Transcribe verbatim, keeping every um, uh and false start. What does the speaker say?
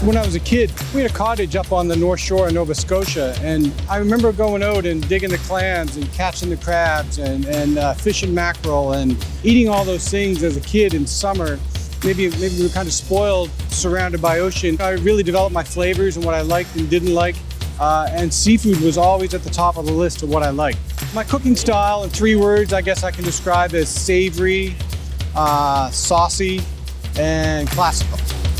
When I was a kid, we had a cottage up on the North Shore of Nova Scotia, and I remember going out and digging the clams and catching the crabs and, and uh, fishing mackerel and eating all those things as a kid in summer. Maybe, maybe we were kind of spoiled, surrounded by ocean. I really developed my flavors and what I liked and didn't like, uh, and seafood was always at the top of the list of what I liked. My cooking style, in three words, I guess I can describe as savory, uh, saucy, and classical.